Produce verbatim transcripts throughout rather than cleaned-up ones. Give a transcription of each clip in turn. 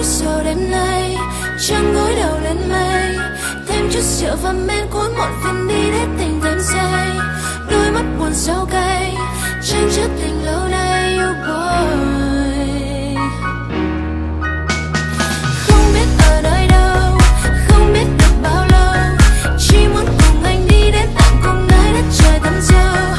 sầu đêm nay trăng gối đầu lên mây, thêm chút rượu và men cuốn một viên đi để tình thêm say. Đôi mắt buồn sâu cay tranh chấp tình lâu nay yêu boy. Không biết ở nơi đâu, không biết được bao lâu, chỉ muốn cùng anh đi đến tận cùng nơi đất trời thắm dâu.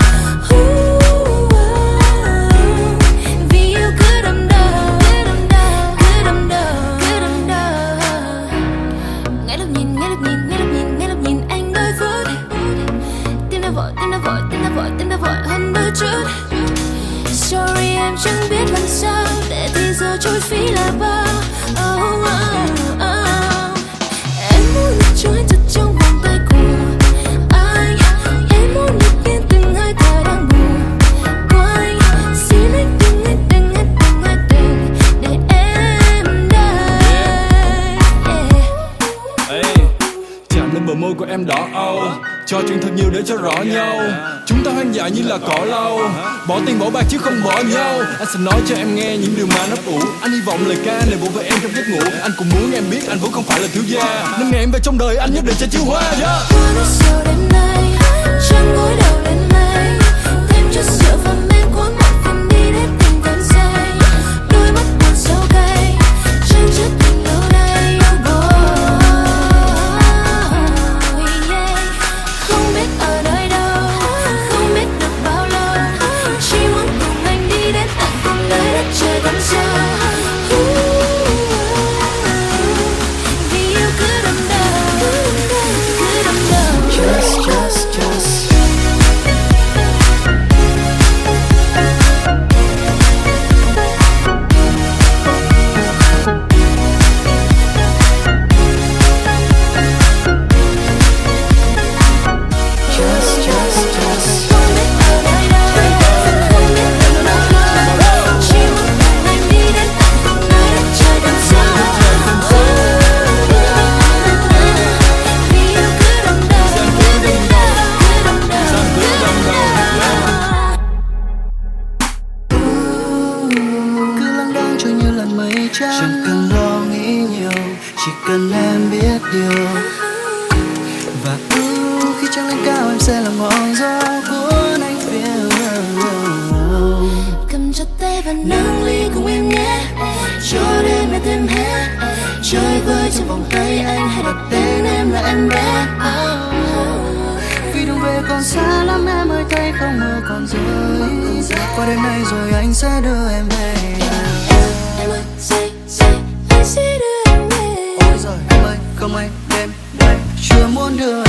Vì yêu cứ đâm đầu, cứ đâm đầu, cứ đâm đầu. Ngay lúc nhìn, ngay lúc nhìn, ngay lúc nhìn, ngay lúc nhìn anh đôi phút, tim đã vội, tim đã vội, tim đã vội, tim đã vội hơn đôi chút. Sorry em chẳng biết làm sao để thì giờ trôi phí là bao. Oh, oh, oh. Em muốn được trôi thật trong vòng tay của anh. Em muốn được yên từng hơi thở đang buồn quanh. Xin anh đừng, anh đừng, anh đừng, anh đừng để em đây. Hey, chạm lên bờ môi của em đỏ âu, cho chuyện thật nhiều để cho rõ nhau. Chúng ta hoang dại như là cỏ lau, bỏ tiền bỏ bạc chứ không bỏ nhau. Anh sẽ nói cho em nghe những điều mà nó ủ. Anh hy vọng lời ca này vỗ về em trong giấc ngủ. Anh cũng muốn em biết anh vẫn không phải là thiếu gia, nên ngày em về trong đời anh nhất định sẽ chiêu hoa. Yeah. Nỗi sầu đêm nay trăng gối đầu lên mây, thêm chút rượu và men cuốn một viên đi để tình thêm say. Đôi mắt buồn sâu cay tranh chấp tình lâu nay yêu boy. Yeah. Không biết ở nơi đâu, không biết được bao lâu, chỉ muốn cùng anh đi đến tận cùng nơi đất trời thắm sâu. Vì yêu cứ đâm đầu, cứ đâm đầu. Just, just, just. Just, just, just. Không biết ở nơi đâu, không biết được bao lâu, chỉ muốn cùng anh đi đến tận cùng nơi đất trời thắm sâu. Vì yêu cứ đâm đầu, cứ đâm đầu, cứ đâm đầu, cứ đâm đầu. Cứ lắng đắng trôi như làn mây trắng, chẳng cần lo nghĩ nhiều, chỉ cần em biết điều. Và ừ, khi trăng lên cao em sẽ là ngọn gió cuốn anh phiêu. Cầm chặt tay và nâng ly cùng em nhé, cho đêm em thêm hết. Chơi vơi trong vòng tay anh, hãy đặt tên em là em bé. Vì đường về còn xa lắm em ơi, tay không mơ còn rơi. Qua đêm nay rồi anh sẽ đưa em về. Em ơi, say, say, anh sẽ đưa em về. Ôi giời em ơi, không ai đêm nay chưa muốn đưa